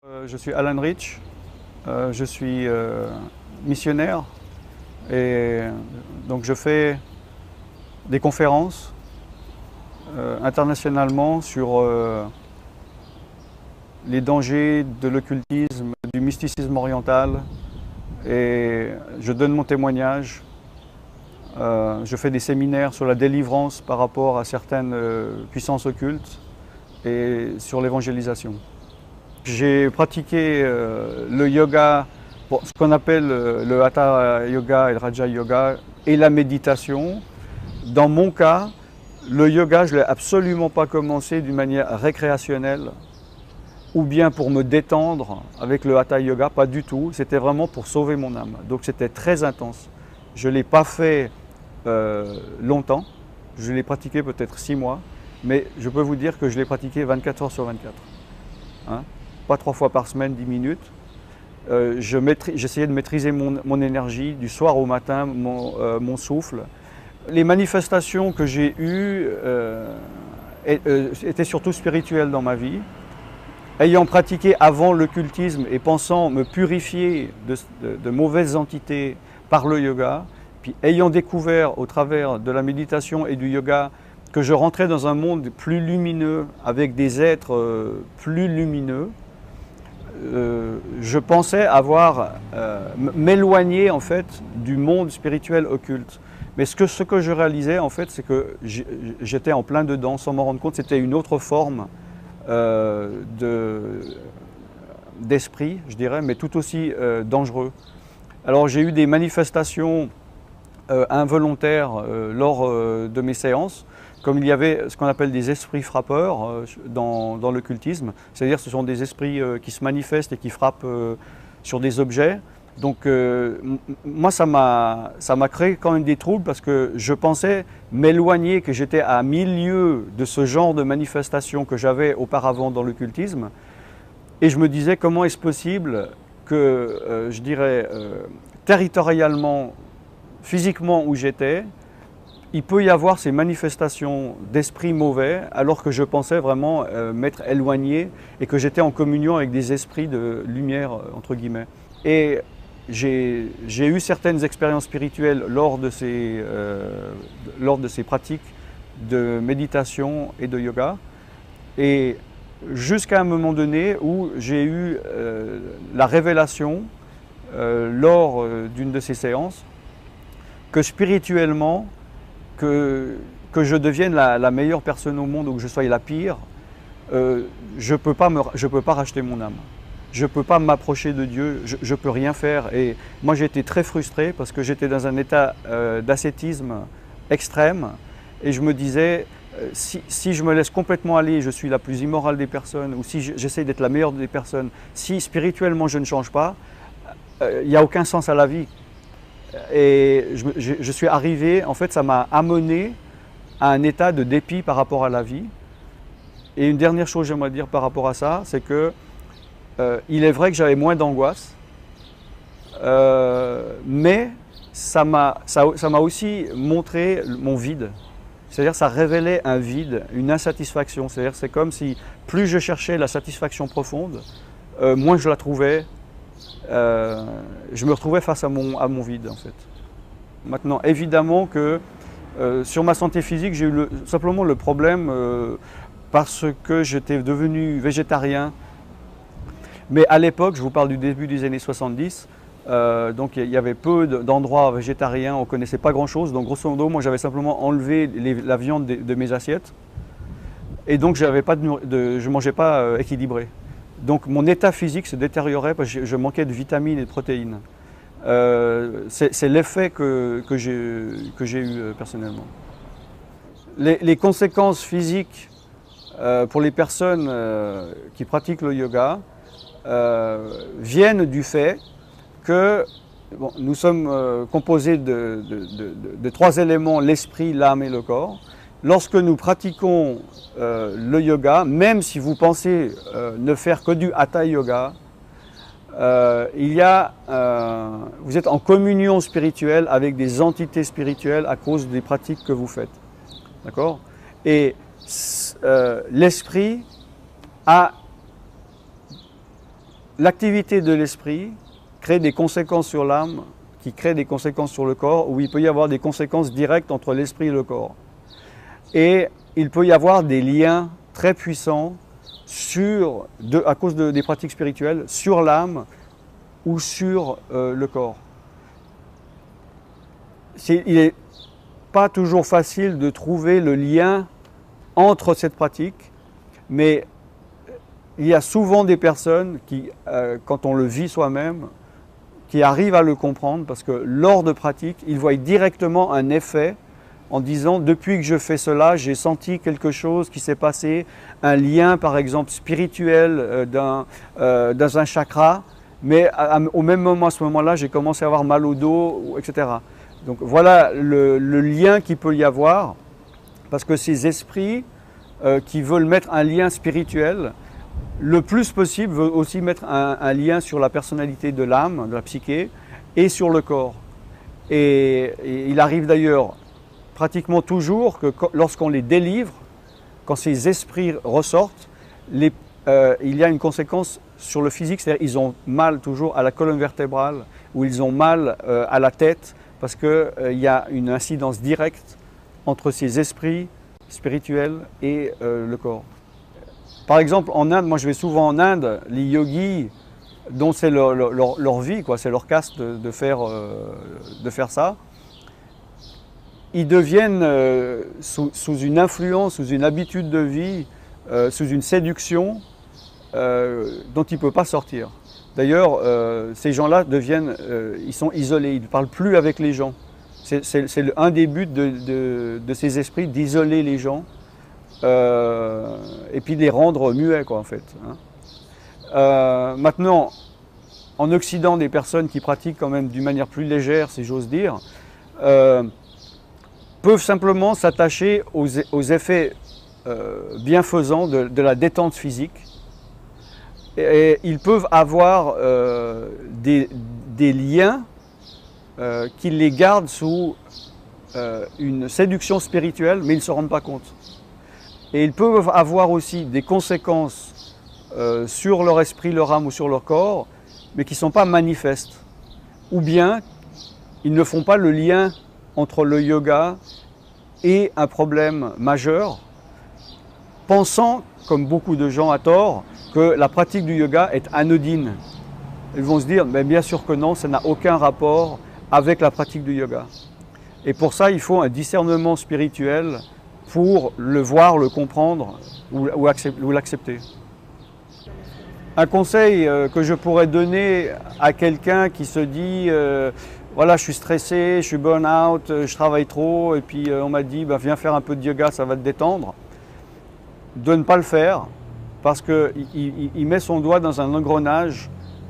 Je suis Alan Rich, je suis missionnaire et donc je fais des conférences internationalement sur les dangers de l'occultisme, du mysticisme oriental et je donne mon témoignage. Je fais des séminaires sur la délivrance par rapport à certaines puissances occultes et sur l'évangélisation. J'ai pratiqué le yoga, ce qu'on appelle le Hatha Yoga et le Raja Yoga et la méditation. Dans mon cas, le yoga, je ne l'ai absolument pas commencé d'une manière récréationnelle ou bien pour me détendre avec le Hatha Yoga, pas du tout. C'était vraiment pour sauver mon âme. Donc c'était très intense. Je ne l'ai pas fait longtemps, je l'ai pratiqué peut-être 6 mois, mais je peux vous dire que je l'ai pratiqué 24 heures sur 24. Hein? Pas 3 fois par semaine, 10 minutes. J'essayais de maîtriser mon énergie du soir au matin, mon souffle. Les manifestations que j'ai eues étaient surtout spirituelles dans ma vie. Ayant pratiqué avant l'occultisme et pensant me purifier de mauvaises entités par le yoga, puis ayant découvert au travers de la méditation et du yoga que je rentrais dans un monde plus lumineux, avec des êtres plus lumineux, je pensais m'éloigner en fait du monde spirituel occulte. Mais ce que je réalisais en fait, c'est que j'étais en plein dedans sans m'en rendre compte. C'était une autre forme d'esprit, je dirais, mais tout aussi dangereux. Alors j'ai eu des manifestations involontaires lors de mes séances, comme il y avait ce qu'on appelle des esprits frappeurs dans l'occultisme, c'est-à-dire ce sont des esprits qui se manifestent et qui frappent sur des objets. Donc moi ça m'a créé quand même des troubles parce que je pensais m'éloigner, que j'étais à 1000 lieues de ce genre de manifestation que j'avais auparavant dans l'occultisme. Et je me disais comment est-ce possible que, je dirais, territorialement, physiquement où j'étais, il peut y avoir ces manifestations d'esprits mauvais alors que je pensais vraiment m'être éloigné et que j'étais en communion avec des esprits de lumière, entre guillemets. Et j'ai eu certaines expériences spirituelles lors de ces pratiques de méditation et de yoga. Et jusqu'à un moment donné où j'ai eu la révélation lors d'une de ces séances que spirituellement, que je devienne la meilleure personne au monde ou que je sois la pire, je peux pas racheter mon âme. Je ne peux pas m'approcher de Dieu, je ne peux rien faire. Et moi j'ai été très frustré parce que j'étais dans un état d'ascétisme extrême et je me disais, si je me laisse complètement aller, je suis la plus immorale des personnes, ou si j'essaie d'être la meilleure des personnes, si spirituellement je ne change pas, il n'y a aucun sens à la vie. Et je suis arrivé, en fait ça m'a amené à un état de dépit par rapport à la vie. Et une dernière chose que j'aimerais dire par rapport à ça, c'est que il est vrai que j'avais moins d'angoisse, mais ça m'a aussi montré mon vide. C'est-à-dire ça révélait un vide, une insatisfaction. C'est-à-dire c'est comme si plus je cherchais la satisfaction profonde, moins je la trouvais. Je me retrouvais face à mon vide en fait. Maintenant, évidemment que sur ma santé physique, j'ai eu simplement le problème parce que j'étais devenu végétarien. Mais à l'époque, je vous parle du début des années 70, donc il y avait peu d'endroits végétariens, on ne connaissait pas grand-chose. Donc grosso modo, moi j'avais simplement enlevé la viande de mes assiettes. Et donc je ne mangeais pas équilibré. Donc mon état physique se détériorait parce que je manquais de vitamines et de protéines. C'est l'effet que j'ai eu personnellement. Les conséquences physiques pour les personnes qui pratiquent le yoga viennent du fait que nous sommes composés de 3 éléments, l'esprit, l'âme et le corps. Lorsque nous pratiquons le yoga, même si vous pensez ne faire que du Hatha Yoga, vous êtes en communion spirituelle avec des entités spirituelles à cause des pratiques que vous faites. D'accord ? Et l'esprit a l'activité de l'esprit crée des conséquences sur l'âme, qui créent des conséquences sur le corps, où il peut y avoir des conséquences directes entre l'esprit et le corps. Et il peut y avoir des liens très puissants à cause des pratiques spirituelles sur l'âme ou sur le corps. Il n'est pas toujours facile de trouver le lien entre cette pratique, mais il y a souvent des personnes qui, quand on le vit soi-même, qui arrivent à le comprendre parce que lors de pratique, ils voient directement un effet en disant « depuis que je fais cela, j'ai senti quelque chose qui s'est passé, un lien par exemple spirituel dans un chakra, mais au même moment, à ce moment-là, j'ai commencé à avoir mal au dos, etc. » Donc voilà le lien qu'il peut y avoir, parce que ces esprits qui veulent mettre un lien spirituel, le plus possible veut aussi mettre un lien sur la personnalité de l'âme, de la psyché, et sur le corps. Et il arrive d'ailleurs pratiquement toujours que lorsqu'on les délivre, quand ces esprits ressortent, il y a une conséquence sur le physique, c'est-à-dire qu'ils ont mal toujours à la colonne vertébrale, ou ils ont mal à la tête, parce qu'il y a une incidence directe entre ces esprits spirituels et le corps. Par exemple, en Inde, moi je vais souvent en Inde, les yogis, dont c'est leur vie, c'est leur caste de faire ça, ils deviennent sous une influence, sous une habitude de vie, sous une séduction dont ils ne peuvent pas sortir. D'ailleurs, ces gens-là ils sont isolés, ils ne parlent plus avec les gens. C'est un des buts de ces esprits, d'isoler les gens. Et puis de les rendre muets, en fait. Maintenant, en Occident, des personnes qui pratiquent quand même d'une manière plus légère, si j'ose dire, peuvent simplement s'attacher aux effets bienfaisants de la détente physique. Et ils peuvent avoir des liens qui les gardent sous une séduction spirituelle, mais ils ne se rendent pas compte. Et ils peuvent avoir aussi des conséquences sur leur esprit, leur âme ou sur leur corps, mais qui ne sont pas manifestes. Ou bien, ils ne font pas le lien entre le yoga et un problème majeur, pensant, comme beaucoup de gens à tort, que la pratique du yoga est anodine. Ils vont se dire, mais bien sûr que non, ça n'a aucun rapport avec la pratique du yoga. Et pour ça, il faut un discernement spirituel pour le voir, le comprendre ou l'accepter. Un conseil que je pourrais donner à quelqu'un qui se dit voilà, je suis stressé, je suis burn-out, je travaille trop, et puis on m'a dit viens faire un peu de yoga, ça va te détendre, de ne pas le faire parce qu'il met son doigt dans un engrenage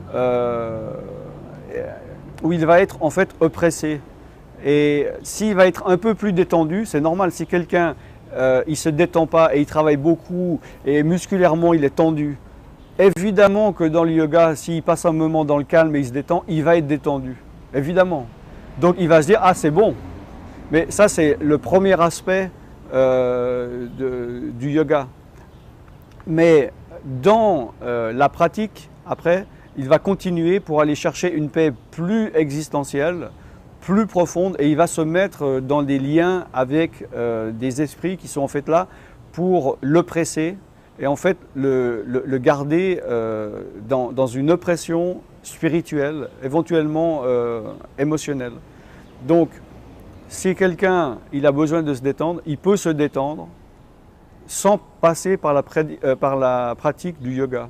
où il va être en fait oppressé. Et s'il va être un peu plus détendu, c'est normal. Si quelqu'un il ne se détend pas et il travaille beaucoup et musculairement il est tendu, évidemment que dans le yoga, s'il passe un moment dans le calme et il se détend, il va être détendu, évidemment. Donc il va se dire ah c'est bon. Mais ça c'est le premier aspect du yoga. Mais dans la pratique, après, il va continuer pour aller chercher une paix plus existentielle, plus profonde, et il va se mettre dans des liens avec des esprits qui sont en fait là pour l'oppresser et en fait le garder dans une oppression spirituelle, éventuellement émotionnelle. Donc, si quelqu'un il a besoin de se détendre, il peut se détendre sans passer par la pratique du yoga.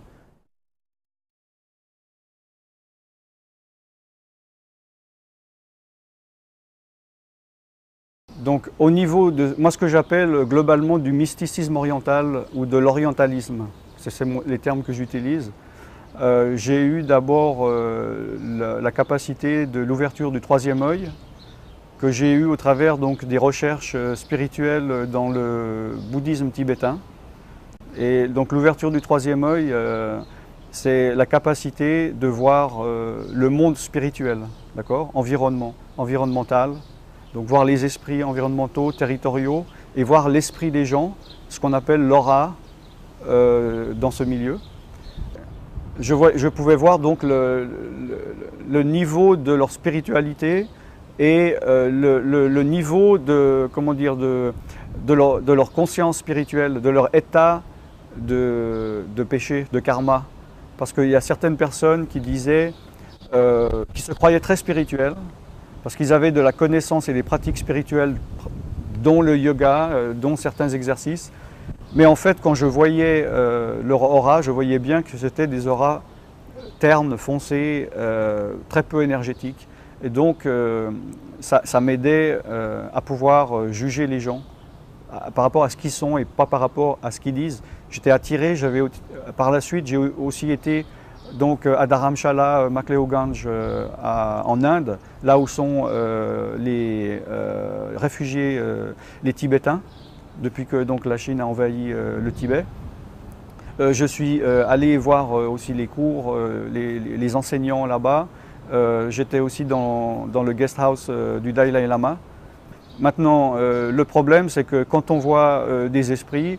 Donc au niveau de moi ce que j'appelle globalement du mysticisme oriental ou de l'orientalisme, c'est les termes que j'utilise, j'ai eu d'abord la capacité de l'ouverture du troisième œil que j'ai eu au travers donc, des recherches spirituelles dans le bouddhisme tibétain. Et donc l'ouverture du troisième œil, c'est la capacité de voir le monde spirituel, d'accord, environnemental. Donc voir les esprits environnementaux, territoriaux, et voir l'esprit des gens, ce qu'on appelle l'aura dans ce milieu. je pouvais voir donc le niveau de leur spiritualité et le niveau de, comment dire, de leur conscience spirituelle, de leur état de péché, de karma. Parce qu'il y a certaines personnes qui disaient, qui se croyaient très spirituelles, parce qu'ils avaient de la connaissance et des pratiques spirituelles, dont le yoga, dont certains exercices. Mais en fait, quand je voyais leur aura, je voyais bien que c'était des auras ternes, foncées, très peu énergétiques. Et donc, ça m'aidait à pouvoir juger les gens par rapport à ce qu'ils sont et pas par rapport à ce qu'ils disent. J'étais attiré, par la suite, j'ai aussi été donc, à Dharamshala, Makleoganj, en Inde, là où sont les réfugiés, les Tibétains, depuis que donc, la Chine a envahi le Tibet. Je suis allé voir aussi les cours, les enseignants là-bas. J'étais aussi dans le guest house du Dalai Lama. Maintenant, le problème, c'est que quand on voit des esprits,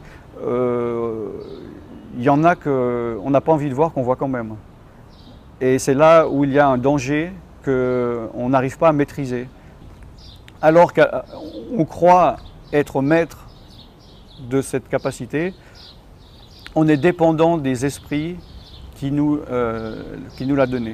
il y en a qu'on n'a pas envie de voir, qu'on voit quand même. Et c'est là où il y a un danger qu'on n'arrive pas à maîtriser. Alors qu'on croit être maître de cette capacité, on est dépendant des esprits qui nous l'a donné.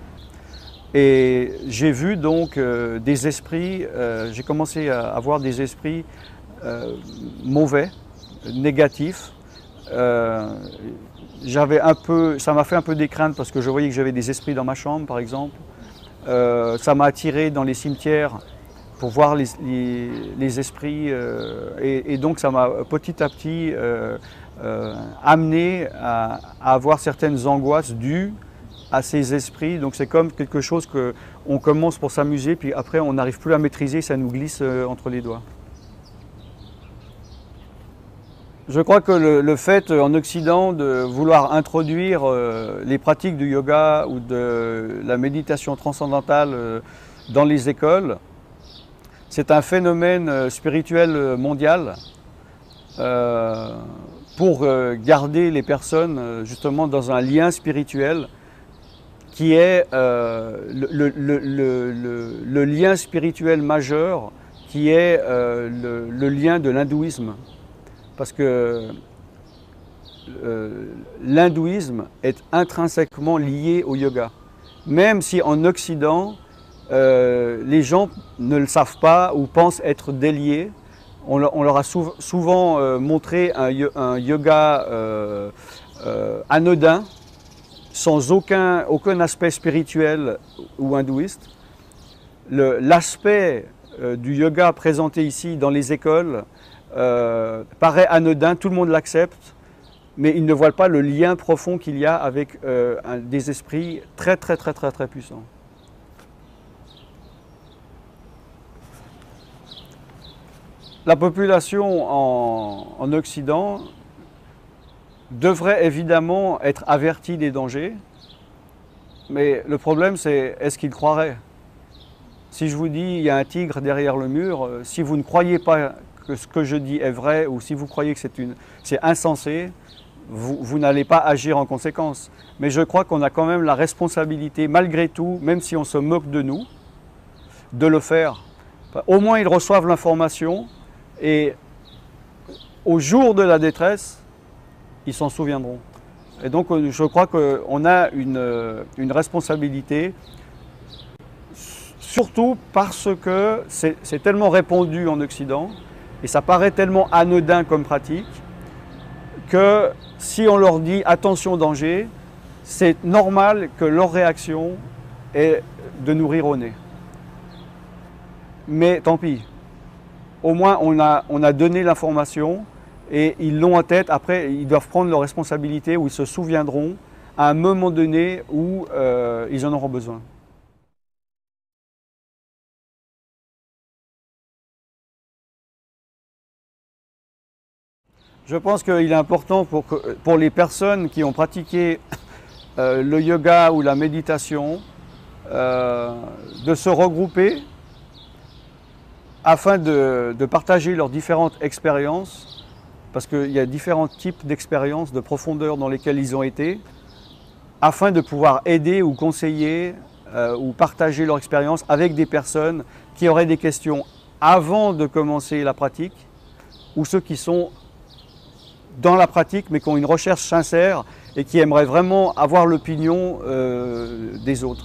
Et j'ai vu donc des esprits, j'ai commencé à avoir des esprits mauvais, négatifs. Ça m'a fait un peu des craintes parce que je voyais que j'avais des esprits dans ma chambre, par exemple. Ça m'a attiré dans les cimetières pour voir les esprits. Et donc ça m'a petit à petit amené à avoir certaines angoisses dues à ces esprits. Donc c'est comme quelque chose qu'on commence pour s'amuser, puis après on n'arrive plus à maîtriser, ça nous glisse entre les doigts. Je crois que le fait en Occident de vouloir introduire les pratiques du yoga ou de la méditation transcendantale dans les écoles, c'est un phénomène spirituel mondial pour garder les personnes justement dans un lien spirituel qui est le lien spirituel majeur, qui est le lien de l'hindouisme. Parce que l'hindouisme est intrinsèquement lié au yoga. Même si en Occident, les gens ne le savent pas ou pensent être déliés, on leur a souvent montré un yoga anodin, sans aucun aspect spirituel ou hindouiste. L'aspect du yoga présenté ici dans les écoles paraît anodin, tout le monde l'accepte, mais ils ne voient pas le lien profond qu'il y a avec des esprits très puissants. La population en Occident devrait évidemment être avertie des dangers, mais le problème c'est, est-ce qu'ils croiraient? Si je vous dis il y a un tigre derrière le mur, si vous ne croyez pas que ce que je dis est vrai, ou si vous croyez que c'est insensé, vous n'allez pas agir en conséquence. Mais je crois qu'on a quand même la responsabilité, malgré tout, même si on se moque de nous, de le faire. Au moins ils reçoivent l'information et au jour de la détresse, ils s'en souviendront. Et donc je crois qu'on a une responsabilité, surtout parce que c'est tellement répandu en Occident et ça paraît tellement anodin comme pratique que si on leur dit attention danger, c'est normal que leur réaction est de nous rire au nez. Mais tant pis, au moins on a donné l'information et ils l'ont en tête. Après, ils doivent prendre leurs responsabilités où ils se souviendront à un moment donné où ils en auront besoin. Je pense qu'il est important pour les personnes qui ont pratiqué le yoga ou la méditation de se regrouper afin de partager leurs différentes expériences, parce qu'il y a différents types d'expériences, de profondeur dans lesquelles ils ont été, afin de pouvoir aider ou conseiller ou partager leur expérience avec des personnes qui auraient des questions avant de commencer la pratique, ou ceux qui sont dans la pratique mais qui ont une recherche sincère et qui aimeraient vraiment avoir l'opinion des autres.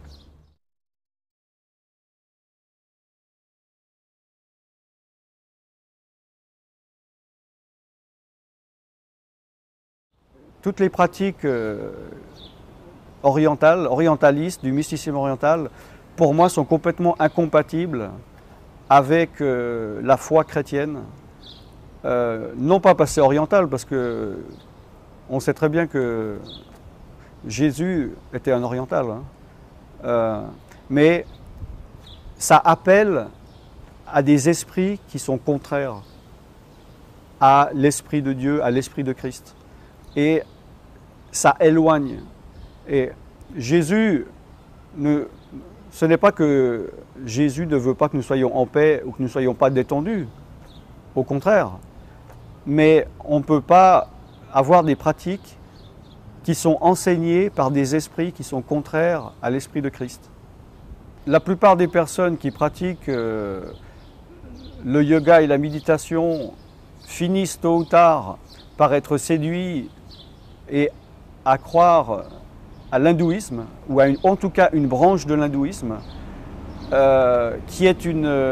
Toutes les pratiques orientalistes, du mysticisme oriental, pour moi sont complètement incompatibles avec la foi chrétienne. Non pas parce que c'est oriental, parce que on sait très bien que Jésus était un oriental, hein. Mais ça appelle à des esprits qui sont contraires à l'Esprit de Dieu, à l'Esprit de Christ. Et ça éloigne. Et Jésus, ce n'est pas que Jésus ne veut pas que nous soyons en paix ou que nous ne soyons pas détendus. Au contraire. Mais on ne peut pas avoir des pratiques qui sont enseignées par des esprits qui sont contraires à l'Esprit de Christ. La plupart des personnes qui pratiquent le yoga et la méditation finissent tôt ou tard par être séduits et à croire à l'hindouisme, ou en tout cas une branche de l'hindouisme, qui est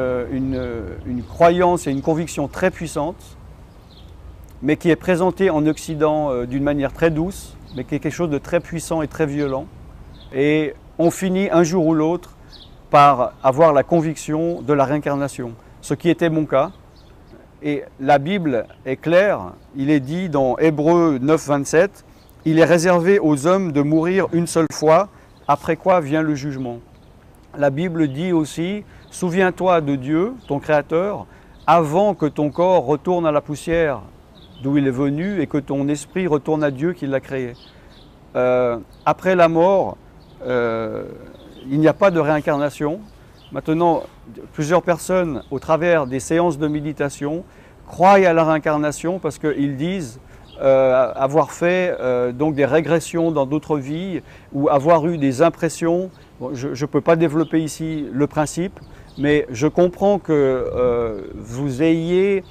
une croyance et une conviction très puissante, mais qui est présentée en Occident d'une manière très douce, mais qui est quelque chose de très puissant et très violent. Et on finit un jour ou l'autre par avoir la conviction de la réincarnation, ce qui était mon cas. Et la Bible est claire, il est dit dans Hébreux 9, 27, « Il est réservé aux hommes de mourir une seule fois, après quoi vient le jugement. » La Bible dit aussi, « Souviens-toi de Dieu, ton Créateur, avant que ton corps retourne à la poussière d'où il est venu et que ton esprit retourne à Dieu qui l'a créé. » Après la mort, il n'y a pas de réincarnation. Maintenant, plusieurs personnes, au travers des séances de méditation, croient à la réincarnation parce qu'ils disent avoir fait donc des régressions dans d'autres vies ou avoir eu des impressions. Bon, je ne peux pas développer ici le principe, mais je comprends que vous ayez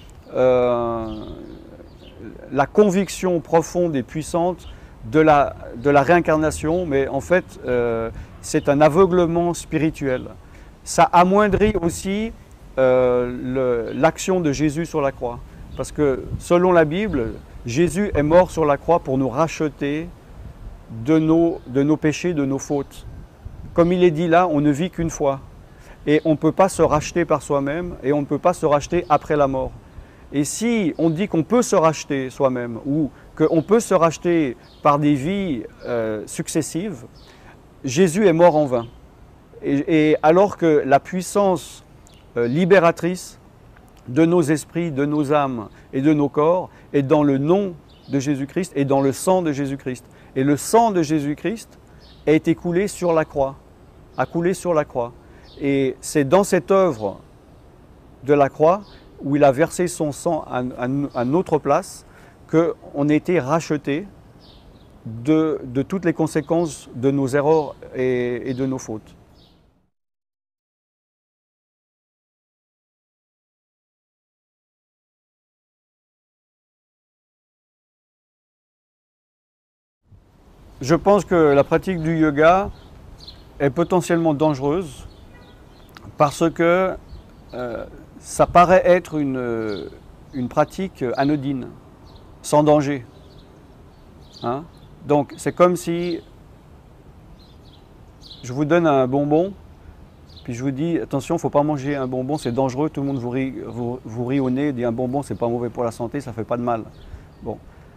la conviction profonde et puissante de la réincarnation, mais en fait, c'est un aveuglement spirituel. Ça amoindrit aussi l'action de Jésus sur la croix. Parce que selon la Bible, Jésus est mort sur la croix pour nous racheter de nos péchés, de nos fautes. Comme il est dit là, on ne vit qu'une fois. Et on ne peut pas se racheter par soi-même et on ne peut pas se racheter après la mort. Et si on dit qu'on peut se racheter soi-même ou qu'on peut se racheter par des vies successives, Jésus est mort en vain. Et alors que la puissance libératrice de nos esprits, de nos âmes et de nos corps est dans le nom de Jésus-Christ et dans le sang de Jésus-Christ. Et le sang de Jésus-Christ a été coulé sur la croix, a coulé sur la croix. Et c'est dans cette œuvre de la croix où il a versé son sang à notre place qu'on a été racheté de toutes les conséquences de nos erreurs et de nos fautes. Je pense que la pratique du yoga est potentiellement dangereuse parce que ça paraît être une pratique anodine, sans danger. Hein? Donc c'est comme si je vous donne un bonbon, puis je vous dis attention, il ne faut pas manger un bonbon, c'est dangereux, tout le monde vous rit au nez, dit un bonbon c'est pas mauvais pour la santé, ça ne fait pas de mal. Bon.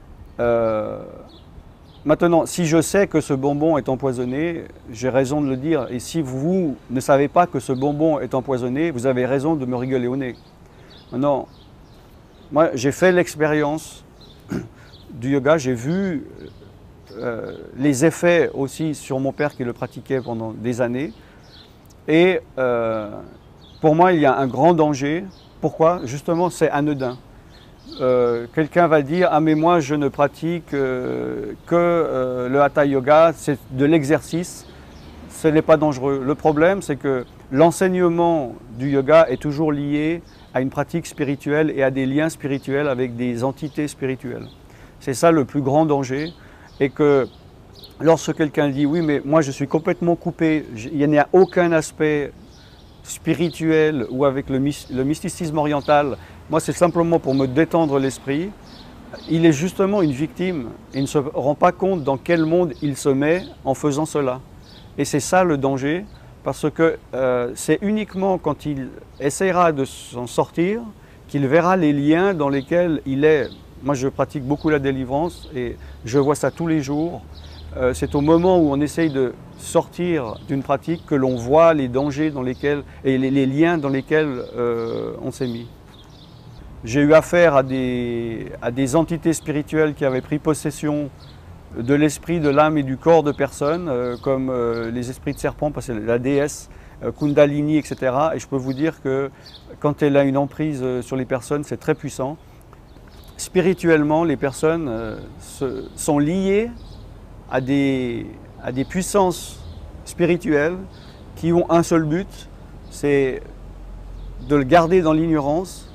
Maintenant, si je sais que ce bonbon est empoisonné, j'ai raison de le dire. Et si vous ne savez pas que ce bonbon est empoisonné, vous avez raison de me rigoler au nez. Maintenant, moi, j'ai fait l'expérience du yoga, j'ai vu les effets aussi sur mon père qui le pratiquait pendant des années. Et pour moi, il y a un grand danger. Pourquoi? Justement, c'est anodin. quelqu'un va dire « Ah mais moi je ne pratique que le Hatha Yoga, c'est de l'exercice, ce n'est pas dangereux ». Le problème c'est que l'enseignement du yoga est toujours lié à une pratique spirituelle et à des liens spirituels avec des entités spirituelles. C'est ça le plus grand danger, et que lorsque quelqu'un dit « Oui mais moi je suis complètement coupé, il n'y a aucun aspect spirituel ou avec le mysticisme oriental, moi c'est simplement pour me détendre l'esprit », il est justement une victime. Il ne se rend pas compte dans quel monde il se met en faisant cela. Et c'est ça le danger, parce que c'est uniquement quand il essaiera de s'en sortir qu'il verra les liens dans lesquels il est. Moi je pratique beaucoup la délivrance et je vois ça tous les jours. C'est au moment où on essaye de sortir d'une pratique que l'on voit les dangers dans lesquels, et les liens dans lesquels on s'est mis. J'ai eu affaire à des entités spirituelles qui avaient pris possession de l'esprit, de l'âme et du corps de personnes, comme les esprits de serpent, parce que la déesse Kundalini, etc. Et je peux vous dire que quand elle a une emprise sur les personnes, c'est très puissant. Spirituellement, les personnes sont liées à des puissances spirituelles qui ont un seul but, c'est de le garder dans l'ignorance,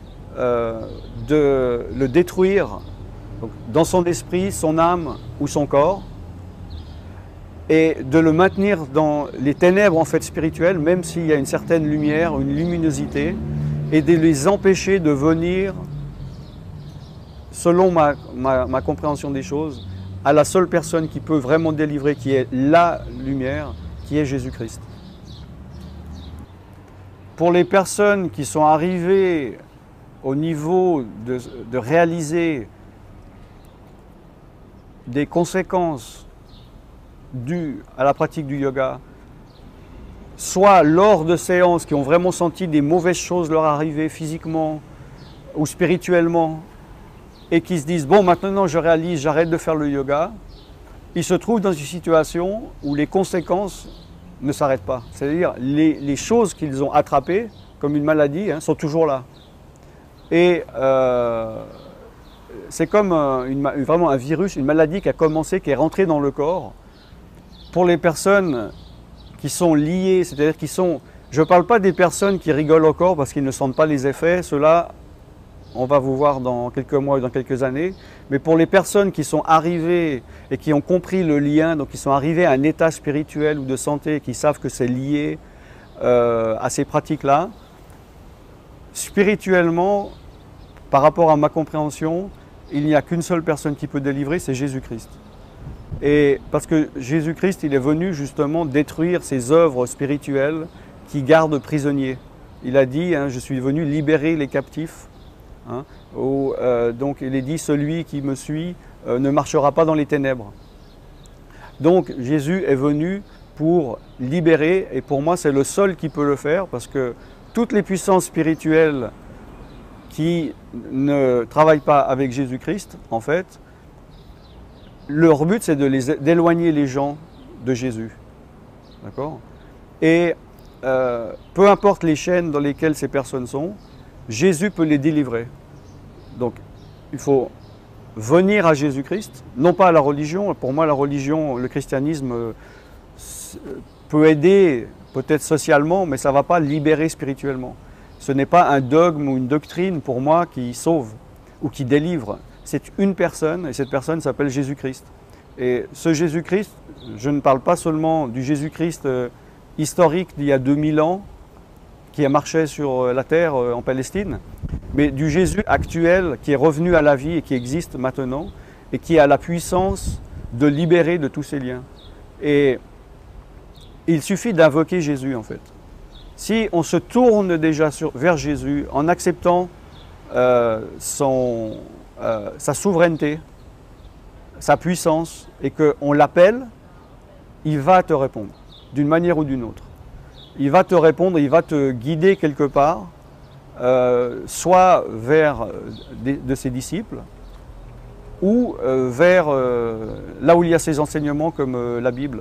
de le détruire donc, dans son esprit, son âme ou son corps, et de le maintenir dans les ténèbres en fait spirituelles, même s'il y a une certaine lumière, une luminosité, et de les empêcher de venir, selon ma compréhension des choses, à la seule personne qui peut vraiment délivrer, qui est la lumière, qui est Jésus-Christ. Pour les personnes qui sont arrivées au niveau de réaliser des conséquences dues à la pratique du yoga, soit lors de séances qui ont vraiment senti des mauvaises choses leur arriver physiquement ou spirituellement, et qui se disent « bon, maintenant je réalise, j'arrête de faire le yoga », ils se trouvent dans une situation où les conséquences ne s'arrêtent pas. C'est-à-dire les choses qu'ils ont attrapées, comme une maladie, sont toujours là. Et c'est comme vraiment un virus, une maladie qui a commencé, qui est rentrée dans le corps. Pour les personnes qui sont liées, c'est-à-dire qui sont... Je ne parle pas des personnes qui rigolent au corps parce qu'ils ne sentent pas les effets, ceux-là, on va vous voir dans quelques mois ou dans quelques années, mais pour les personnes qui sont arrivées et qui ont compris le lien, donc qui sont arrivées à un état spirituel ou de santé, qui savent que c'est lié à ces pratiques-là, spirituellement, par rapport à ma compréhension, il n'y a qu'une seule personne qui peut délivrer, c'est Jésus-Christ. Et parce que Jésus-Christ, il est venu justement détruire ces œuvres spirituelles qui gardent prisonniers. Il a dit, je suis venu libérer les captifs. Donc il est dit, celui qui me suit ne marchera pas dans les ténèbres. Donc Jésus est venu pour libérer, et pour moi c'est le seul qui peut le faire, parce que toutes les puissances spirituelles qui ne travaillent pas avec Jésus-Christ, en fait, leur but c'est d'éloigner les gens de Jésus. D'accord ? Et peu importe les chaînes dans lesquelles ces personnes sont, Jésus peut les délivrer. Donc, il faut venir à Jésus-Christ, non pas à la religion. Pour moi, la religion, le christianisme peut aider, peut-être socialement, mais ça ne va pas libérer spirituellement. Ce n'est pas un dogme ou une doctrine, pour moi, qui sauve ou qui délivre. C'est une personne, et cette personne s'appelle Jésus-Christ. Et ce Jésus-Christ, je ne parle pas seulement du Jésus-Christ historique d'il y a 2000 ans, qui a marché sur la terre en Palestine, mais du Jésus actuel qui est revenu à la vie et qui existe maintenant et qui a la puissance de libérer de tous ces liens. Et il suffit d'invoquer Jésus en fait. Si on se tourne déjà vers Jésus en acceptant sa souveraineté, sa puissance, et qu'on l'appelle, il va te répondre d'une manière ou d'une autre. Il va te répondre, il va te guider quelque part, soit vers de ses disciples, ou vers là où il y a ses enseignements comme la Bible.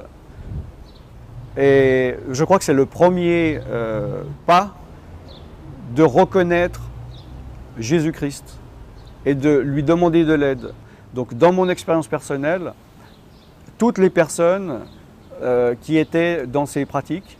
Et je crois que c'est le premier pas de reconnaître Jésus-Christ et de lui demander de l'aide. Donc dans mon expérience personnelle, toutes les personnes qui étaient dans ces pratiques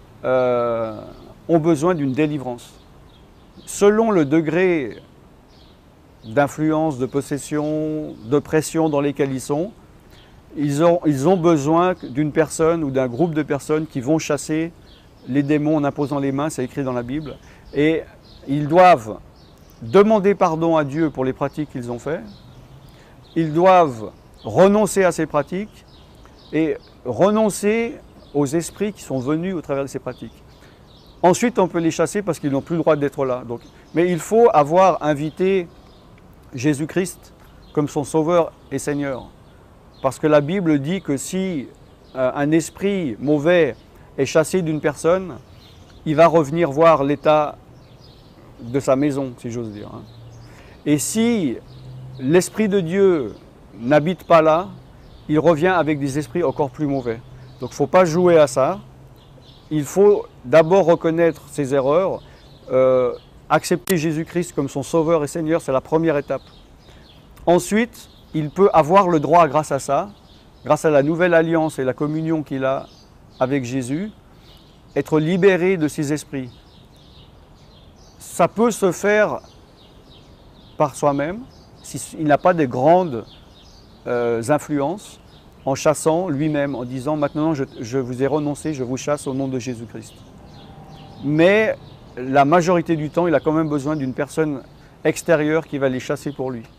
ont besoin d'une délivrance. Selon le degré d'influence, de possession, de pression dans lesquels ils ont besoin d'une personne ou d'un groupe de personnes qui vont chasser les démons en imposant les mains, c'est écrit dans la Bible. Et ils doivent demander pardon à Dieu pour les pratiques qu'ils ont faites. Ils doivent renoncer à ces pratiques et renoncer aux esprits qui sont venus au travers de ces pratiques. Ensuite, on peut les chasser parce qu'ils n'ont plus le droit d'être là. Donc, mais il faut avoir invité Jésus-Christ comme son Sauveur et Seigneur. Parce que la Bible dit que si un esprit mauvais est chassé d'une personne, il va revenir voir l'état de sa maison, si j'ose dire. Et si l'Esprit de Dieu n'habite pas là, il revient avec des esprits encore plus mauvais. Donc il ne faut pas jouer à ça. Il faut d'abord reconnaître ses erreurs, accepter Jésus-Christ comme son Sauveur et Seigneur, c'est la première étape. Ensuite, il peut avoir le droit, grâce à ça, grâce à la nouvelle alliance et la communion qu'il a avec Jésus, être libéré de ses esprits. Ça peut se faire par soi-même, s'il n'a pas de grandes influences, en chassant lui-même, en disant « Maintenant, je vous ai renoncé, je vous chasse au nom de Jésus-Christ ». Mais la majorité du temps, il a quand même besoin d'une personne extérieure qui va les chasser pour lui.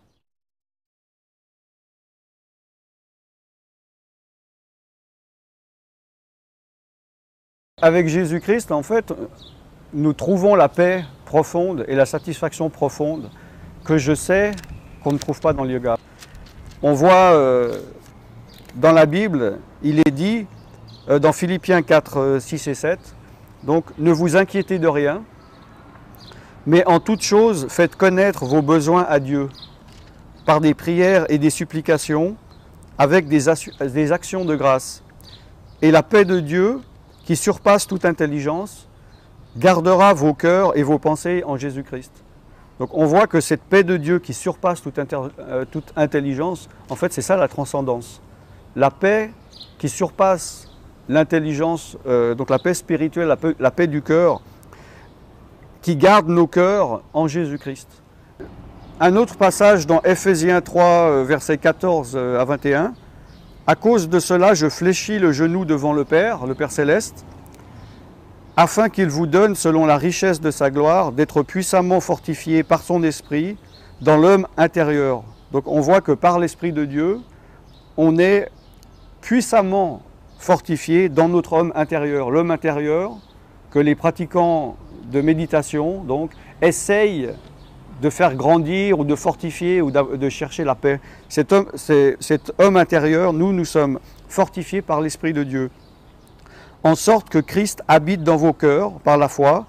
Avec Jésus-Christ, en fait, nous trouvons la paix profonde et la satisfaction profonde que je sais qu'on ne trouve pas dans le yoga. On voit dans la Bible, il est dit, dans Philippiens 4, 6 et 7, donc ne vous inquiétez de rien, mais en toute chose faites connaître vos besoins à Dieu, par des prières et des supplications, avec des actions de grâce. Et la paix de Dieu, qui surpasse toute intelligence, gardera vos cœurs et vos pensées en Jésus-Christ. Donc on voit que cette paix de Dieu qui surpasse toute intelligence, en fait c'est ça la transcendance. La paix qui surpasse l'intelligence, donc la paix spirituelle, la paix du cœur, qui garde nos cœurs en Jésus-Christ. Un autre passage dans Ephésiens 3, versets 14 à 21, « À cause de cela, je fléchis le genou devant le Père Céleste, afin qu'il vous donne, selon la richesse de sa gloire, d'être puissamment fortifié par son Esprit dans l'homme intérieur. » Donc on voit que par l'Esprit de Dieu, on est puissamment fortifié dans notre homme intérieur. L'homme intérieur que les pratiquants de méditation donc, essayent de faire grandir ou de fortifier ou de chercher la paix. Cet homme intérieur, nous sommes fortifiés par l'Esprit de Dieu. En sorte que Christ habite dans vos cœurs par la foi,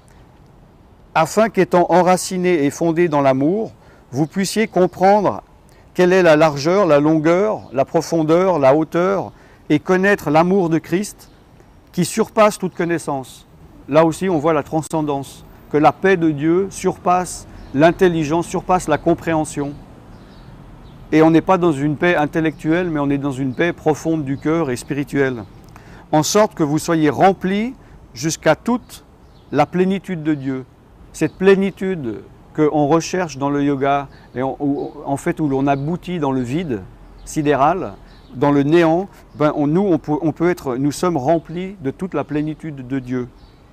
afin qu'étant enracinés et fondés dans l'amour, vous puissiez comprendre quelle est la largeur, la longueur, la profondeur, la hauteur, et connaître l'amour de Christ qui surpasse toute connaissance. Là aussi, on voit la transcendance, que la paix de Dieu surpasse l'intelligence, surpasse la compréhension. Et on n'est pas dans une paix intellectuelle, mais on est dans une paix profonde du cœur et spirituelle. En sorte que vous soyez remplis jusqu'à toute la plénitude de Dieu. Cette plénitude qu'on recherche dans le yoga, et en fait où l'on aboutit dans le vide sidéral, dans le néant, nous sommes remplis de toute la plénitude de Dieu.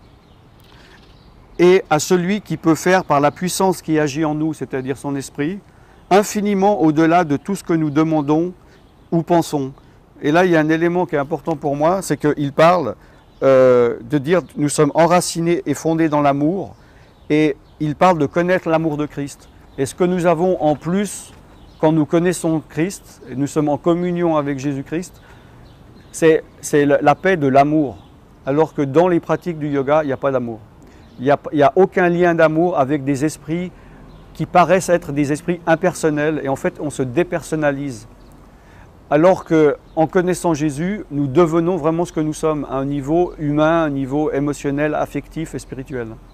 Et à celui qui peut faire par la puissance qui agit en nous, c'est-à-dire son esprit, infiniment au-delà de tout ce que nous demandons ou pensons. Et là, il y a un élément qui est important pour moi, c'est qu'il parle de dire nous sommes enracinés et fondés dans l'amour, et il parle de connaître l'amour de Christ. Et ce que nous avons en plus quand nous connaissons Christ, et nous sommes en communion avec Jésus-Christ, c'est la paix de l'amour. Alors que dans les pratiques du yoga, il n'y a pas d'amour. Il n'y a aucun lien d'amour avec des esprits qui paraissent être des esprits impersonnels, et en fait on se dépersonnalise. Alors qu'en connaissant Jésus, nous devenons vraiment ce que nous sommes, à un niveau humain, à un niveau émotionnel, affectif et spirituel.